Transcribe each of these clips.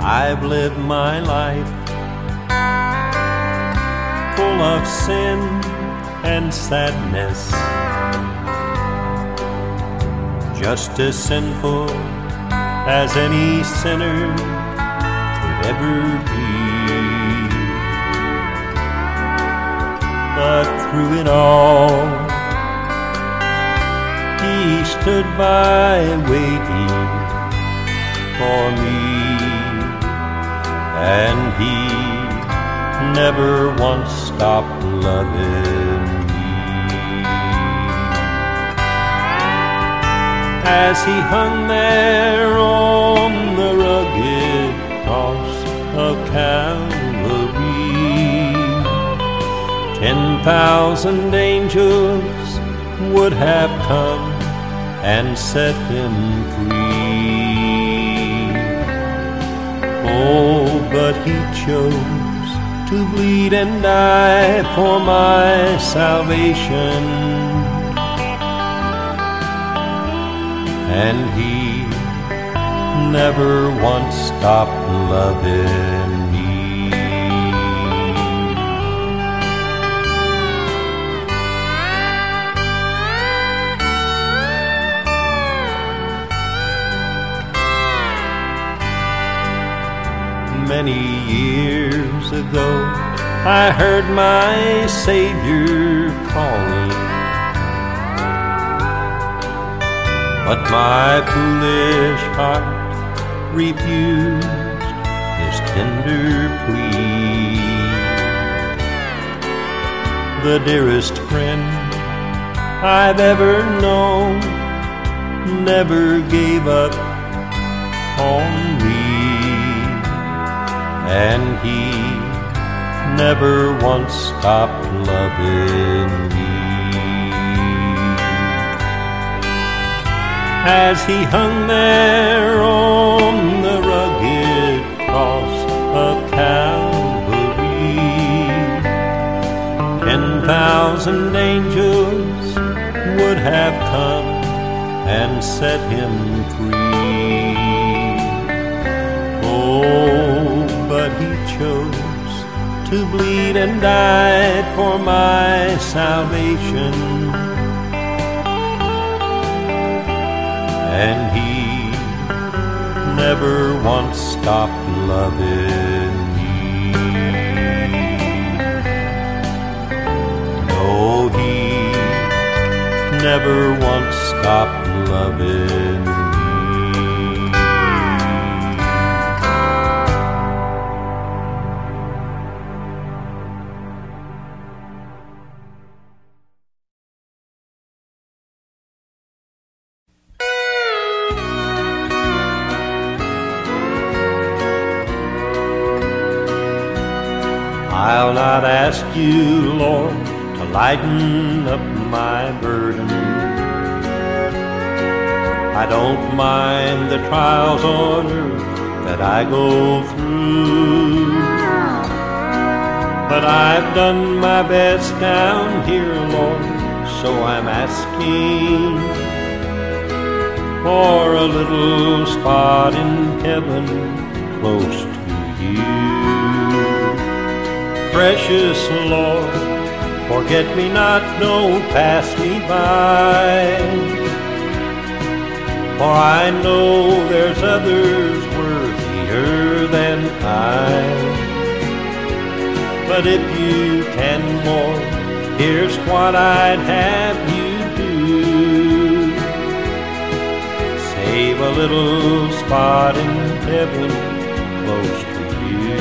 I've lived my life full of sin and sadness, just as sinful as any sinner could ever be. But through it all, He stood by waiting for me, and He never once stopped loving me. As He hung there on the rugged cross of Calvary, 10,000 angels would have come and set Him free. Oh, but He chose to bleed and die for my salvation, and He never once stopped loving me. Many years ago, I heard my Savior calling, but my foolish heart refused His tender plea. The dearest friend I've ever known never gave up on me, and He never once stopped loving me. As He hung there on the rugged cross of Calvary, 10,000 angels would have come and set Him free. Oh, but He chose to bleed and die for my salvation, and He never once stopped loving me. No, He never once stopped loving me. I'll not ask You, Lord, to lighten up my burden. I don't mind the trials on earth that I go through, but I've done my best down here, Lord, so I'm asking for a little spot in heaven close to You. Precious Lord, forget me not, don't pass me by, for I know there's others worthier than I. But if You can, Lord, here's what I'd have You do. Save a little spot in heaven close to You.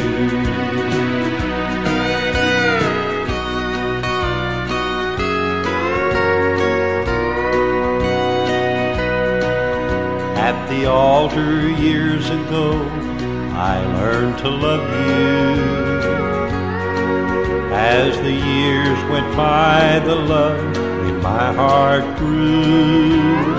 At the altar years ago, I learned to love You. As the years went by, the love in my heart grew.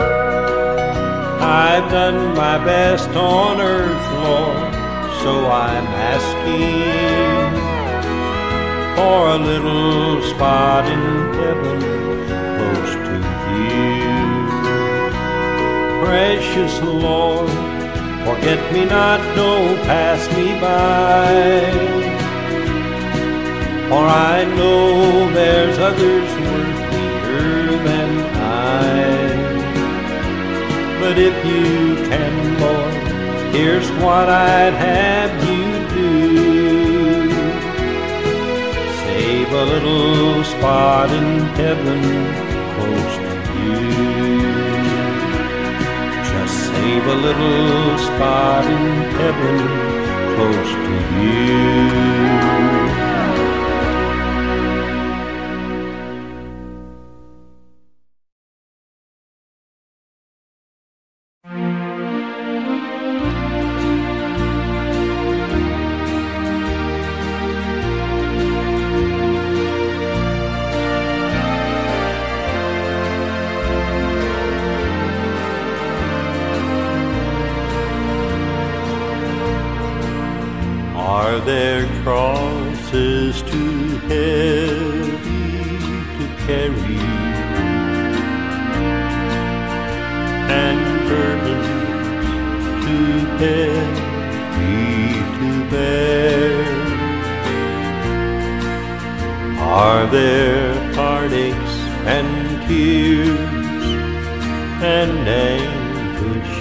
I've done my best on earth, Lord, so I'm asking for a little spot in heaven close to You. Precious Lord, Forget-me-not, don't pass me by, for I know there's others worthier than I. But if you can, Lord, here's what I'd have you do. Save a little spot in heaven close to you. Just save a little spot in heaven close to you. Are there crosses too heavy to carry, and burdens too heavy to bear? Are there heartaches and tears and anguish,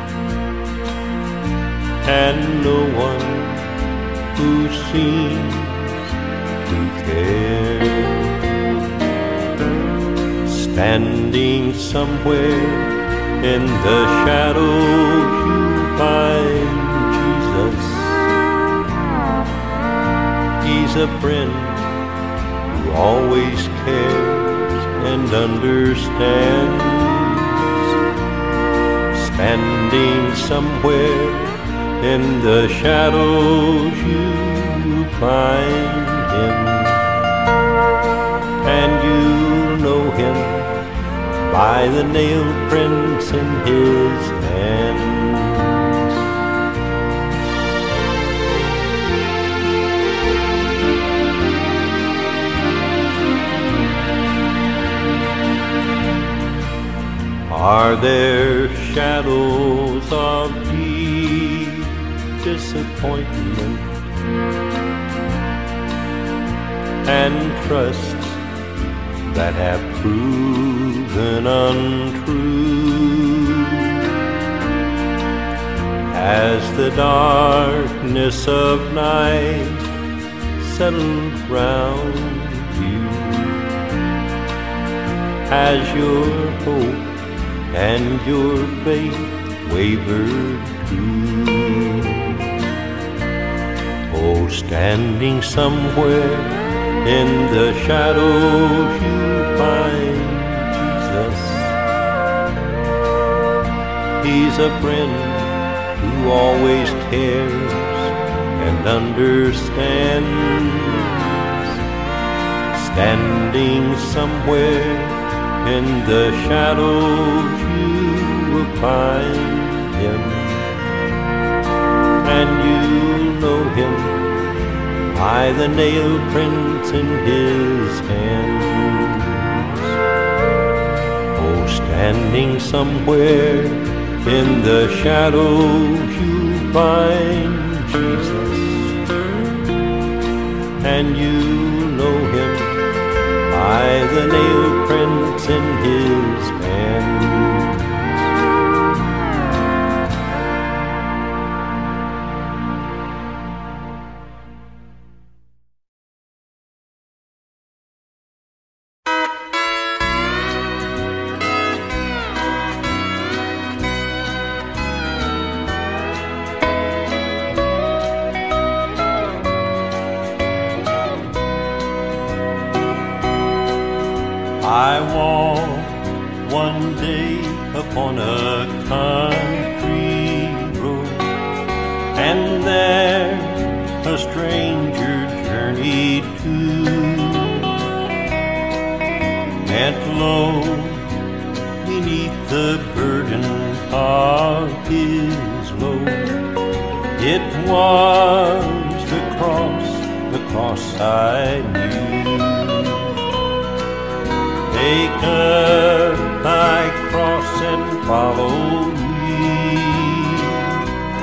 and no one who seems to care? Standing somewhere in the shadows you find Jesus. He's a friend who always cares and understands. Standing somewhere in the shadows you find him, and you'll know him by the nail prints in his hands. Are there shadows of disappointment and trusts that have proven untrue? Has the darkness of night settled round you? Has your hope and your faith wavered too? Oh, standing somewhere in the shadows you find Jesus. He's a friend who always cares and understands. Standing somewhere in the shadows you will find him, and you'll know him by the nail prints in his hands. Oh, standing somewhere in the shadows you find Jesus, and you'll know him by the nail prints in his hands. I walked one day upon a country road, and there a stranger journeyed too. And lo, beneath the burden of his load, it was the cross I knew. Take up thy cross and follow me.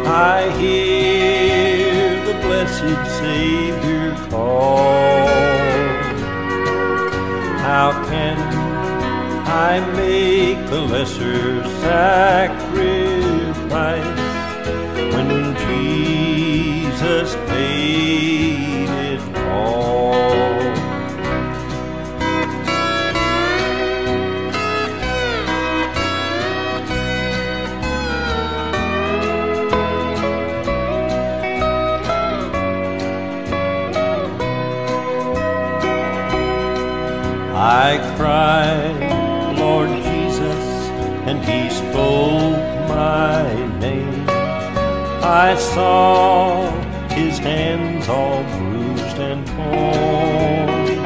I hear the blessed Savior call. How can I make the lesser sacrifice when Jesus paid it all? I cried, Lord Jesus, and He spoke my name. I saw His hands all bruised and torn.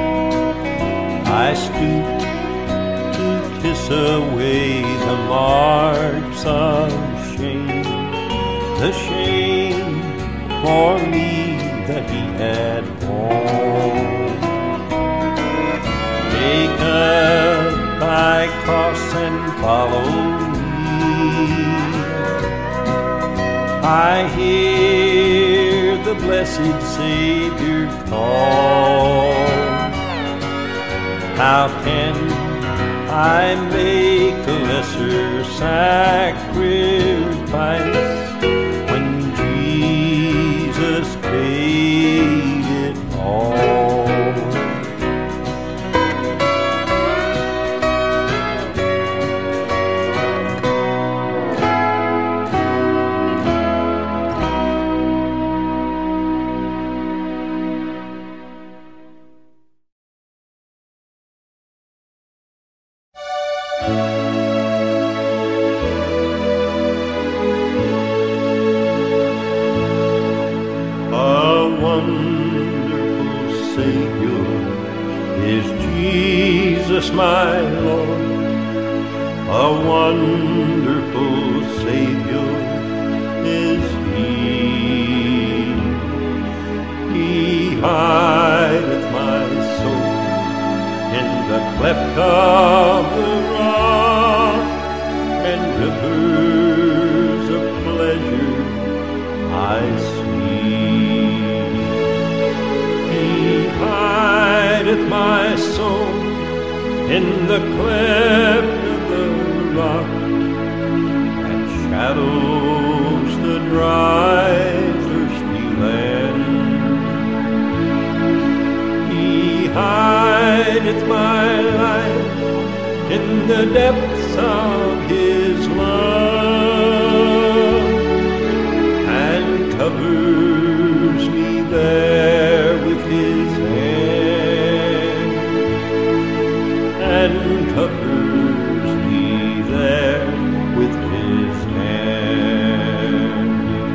I stooped to kiss away the marks of shame, the shame for me that He had borne. Take up thy cross and follow me. I hear the blessed Savior call. How can I make a lesser sacrifice when Jesus paid it all? My Lord, a wonderful Savior is He. He hideth my soul in the cleft of the rock, and rivers of pleasure I see. He hideth my soul in the cleft of the rock, and shadows the dry, thirsty land. He hideth my life in the depths of His love, and covers me there with His hand, and covers me there with His hand.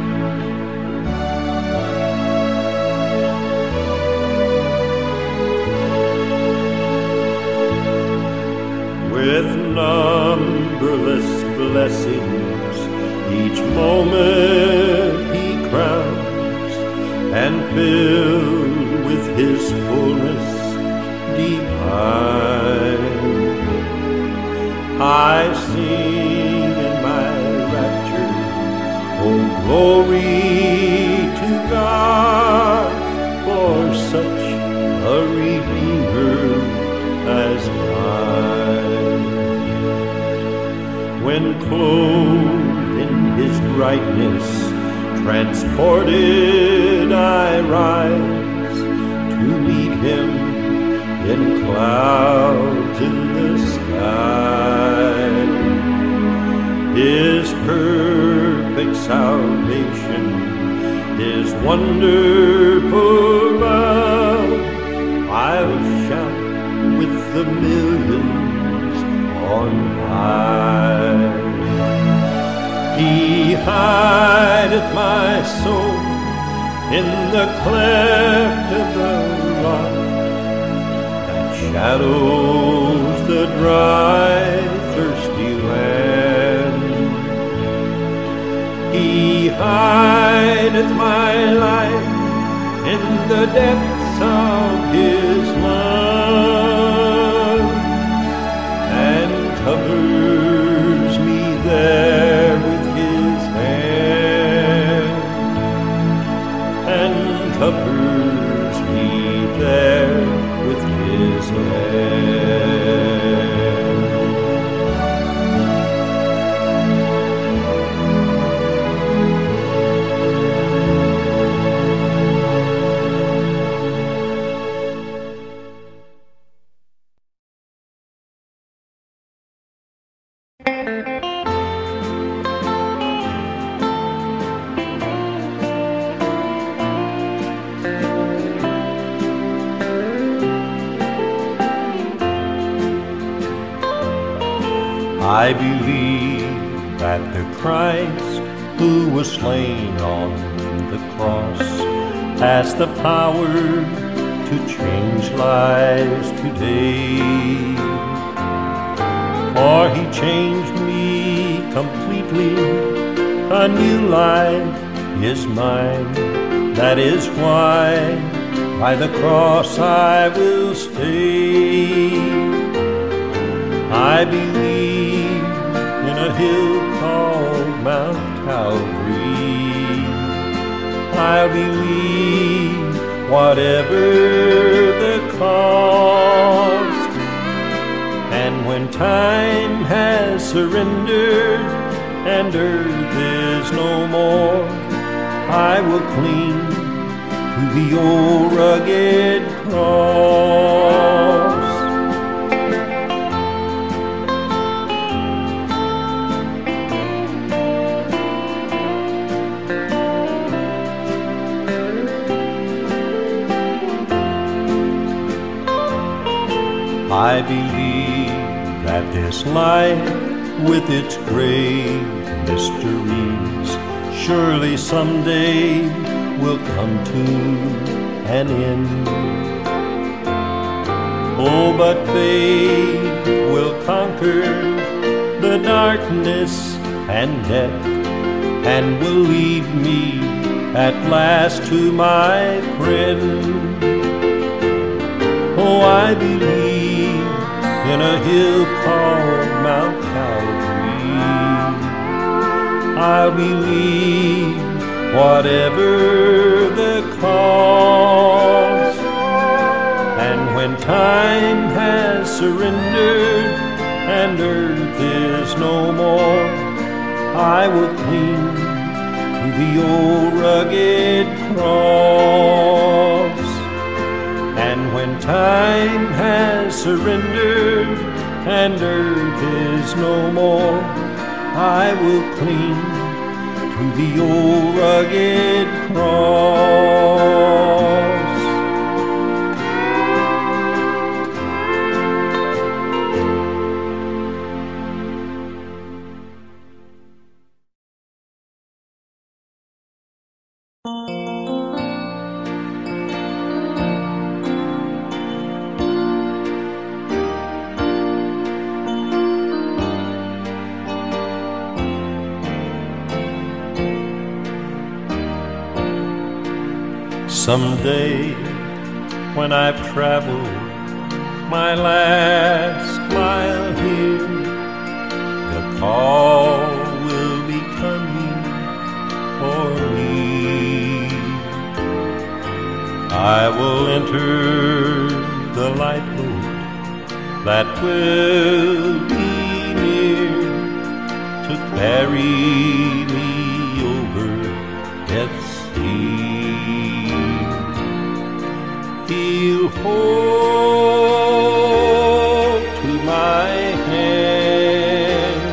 With numberless blessings each moment He crowns, and filled with His fullness divine, I sing in my rapture, oh glory to God, for such a Redeemer as mine. When clothed in His brightness, transported I rise to meet Him in clouds in the sky. His perfect salvation, His wonderful love, I'll shout with the millions on high. He hideth my soul in the cleft of the rock, shadows the dry, thirsty land. He hideth my life in the depths of His love, and covers me there with His hand. be there with his hand. I believe that the Christ who was slain on the cross has the power to change lives today. For he changed me completely, a new life is mine. That is why by the cross I will stay. I believe in a hill called Mount Calvary. I believe whatever the cost. And when time has surrendered and earth is no more, I will cling to the old rugged cross. I believe that this life, with its great mysteries, surely someday will come to an end. Oh, but faith will conquer the darkness and death, and will lead me at last to my friend. Oh, I believe in a hill called Mount Calvary. I'll believe whatever the cost. And when time has surrendered and earth is no more, I will cling to the old rugged cross. And when time has surrendered and earth is no more, I will cling to the old rugged cross. Someday, when I've traveled my last mile here, the call will be coming for me. I will enter the lifeboat that will be near to carry me over death's sea. He'll hold to my hand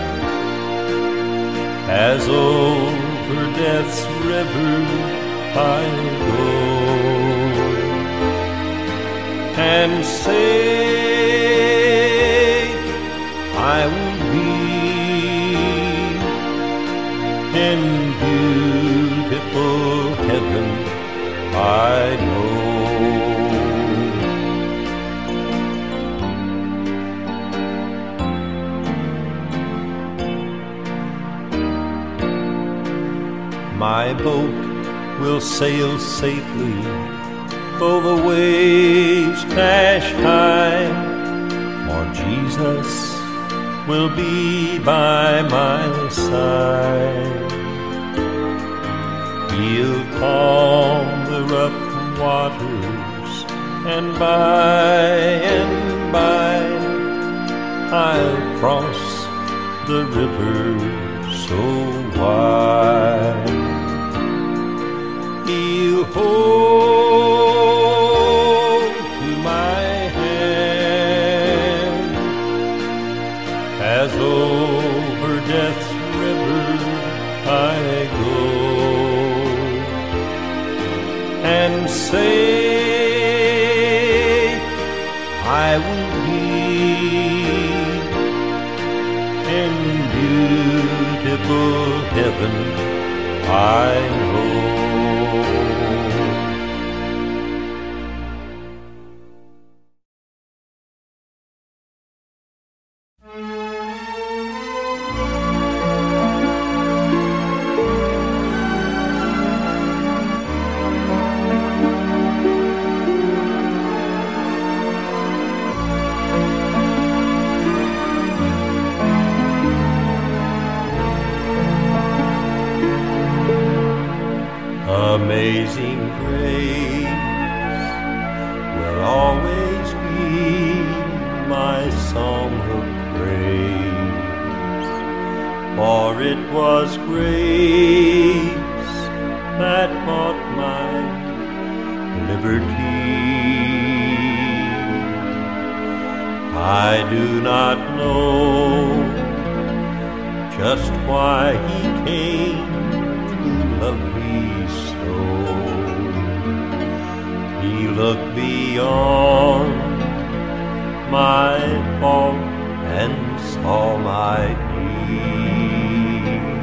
as over death's river I'll go, and say I will be in beautiful heaven, I know. My boat will sail safely, though the waves crash high, for Jesus will be by my side. He'll calm the rough waters and by I'll cross the river so wide. He'll hold to my hand as over death's river I go, and say I will be in beautiful heaven, I know. Amazing grace will always be my song of praise, for it was grace that bought my liberty. I do not know just why he came to love me. He looked beyond my fault and saw my need.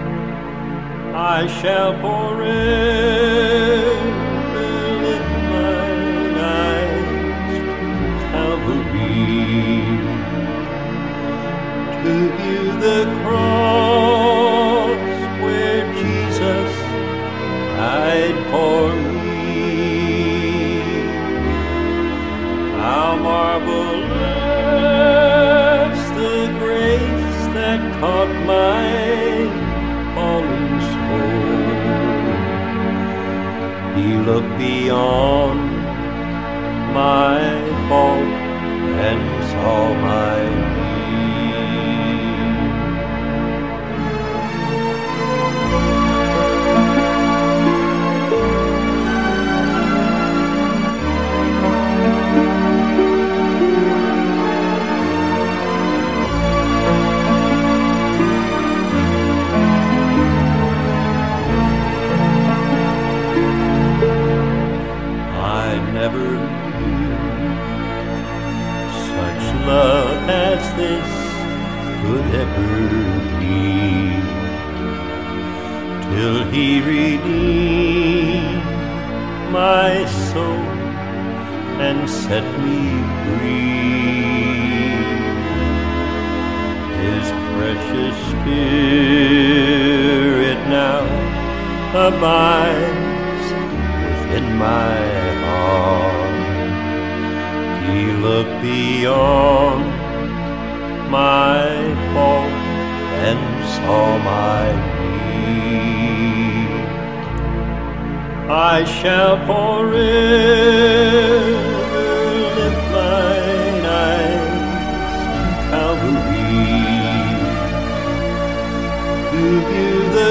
I shall forever lift mine eyes to Calvary, to view the cross where Jesus died for me. How marvelous the grace that caught my falling soul. He looked beyond my fault and saw my never knew such love as this could ever be, till he redeemed my soul and set me free. His precious Spirit now abides within my heart. He looked beyond my fault and saw my need. I shall forever lift mine eyes to Calvary, to view the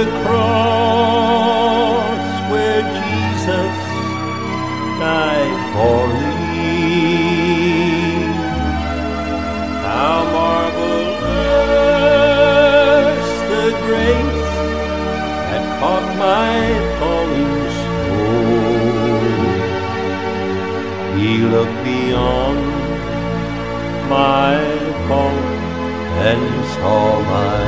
cross where Jesus died for me. How marvelous the grace that caught my falling soul. He looked beyond my fault and saw my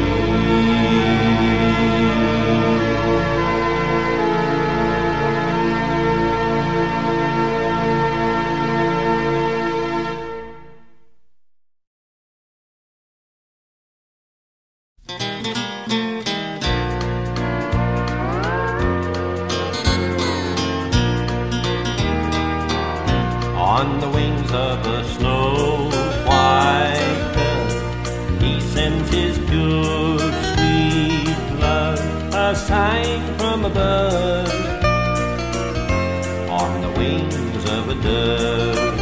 on the wings of a snow white dove. He sends his pure, sweet love, a sign from above. On the wings of a dove.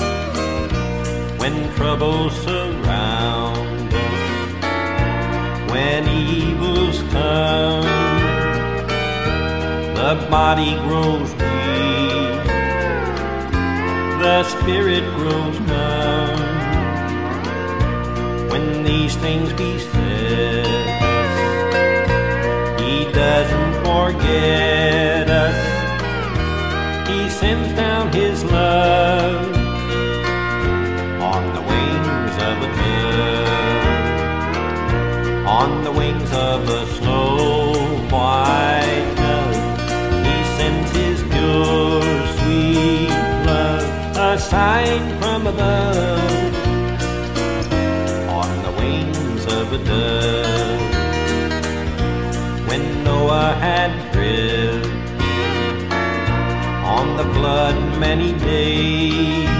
When troubles surround us, when evils come, the body grows weak, the spirit grows numb. When these things beset us, He doesn't forget us. He sends down His love on the wings of a dove, on the wings of a snow white dove. He sends His pure, sweet love, a sign from above, on the wings of a dove. When Noah had lived on the flood many days,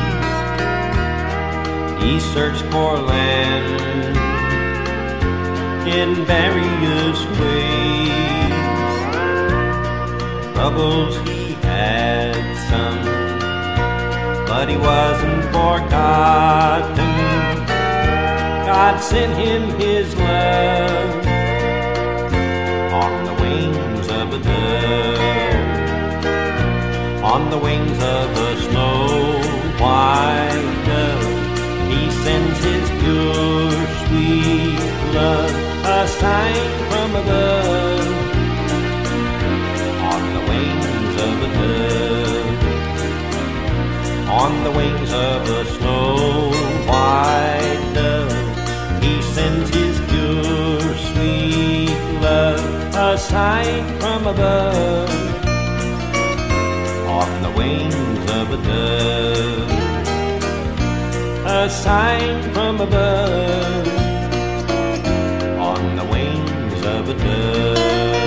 he searched for land in various ways. Troubles he had some, but he wasn't forgotten. God sent him His love on the wings of a dove, on the wings of a snow white dove. He sends His pure, sweet love, a sign from above, on the wings of a dove, on the wings of a snow white dove. He sends His pure, sweet love, a sign from above, on the wings of a dove, a sign from above, on the wings of a dove.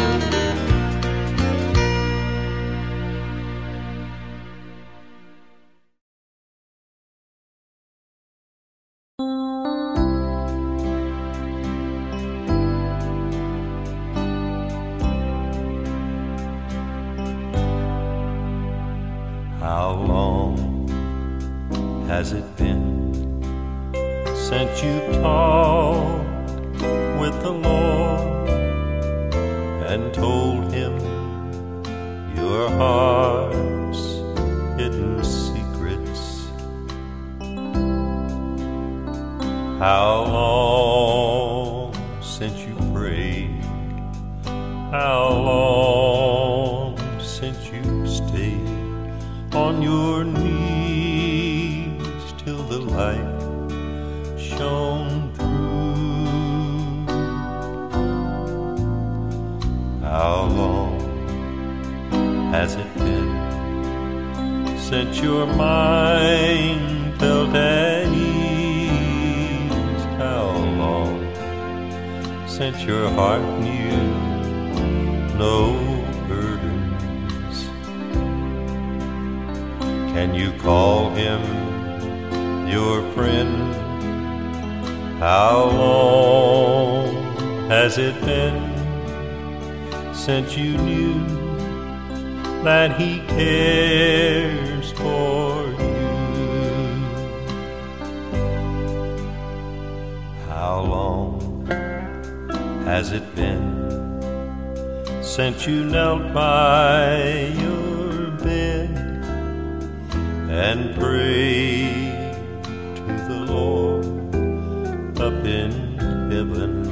How long has it been since you've talked with the Lord and told Him your heart's hidden secrets? How long since you prayed? How long since you stayed on your knees till the light shone through? How long has it been since your mind felt at ease? How long since your heart knew no burdens? Can you call Him your friend? How long has it been since you knew that He cares for you? How long has it been since you knelt by your bed and prayed to the Lord up in heaven?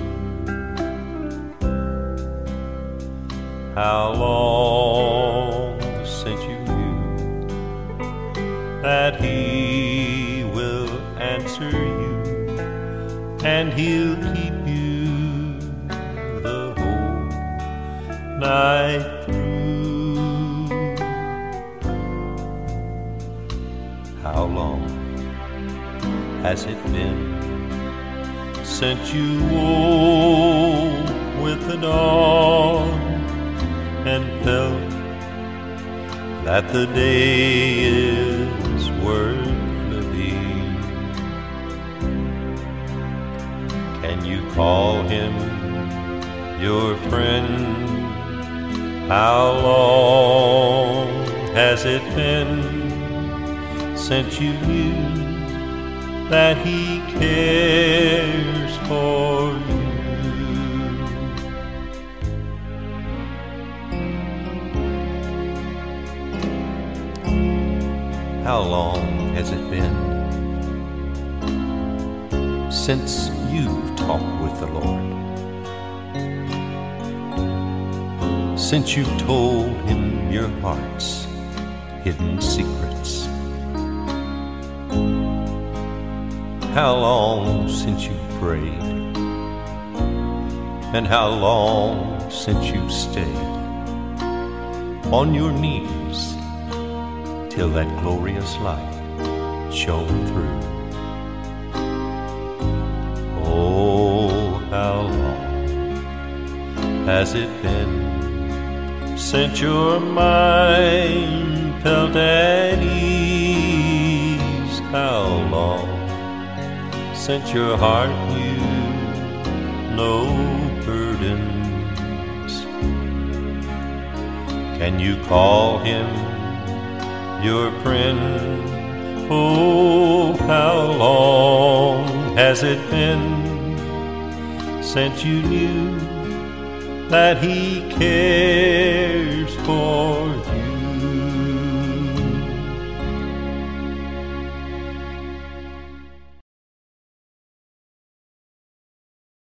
How long since you knew that He will answer you and He'll keep you the whole night through? How long has it been since you woke with the dawn and felt that the day is worth living? Can you call Him your friend? How long has it been since you knew that He cares for you? How long has it been since you've talked with the Lord? Since you've told Him your heart's hidden secrets? How long since you've prayed? And how long since you've stayed on your knees till that glorious light shone through? Oh, how long has it been since your mind felt at ease? How long since your heart knew no burdens? Can you call Him your friend? Oh, how long has it been since you knew that He cares for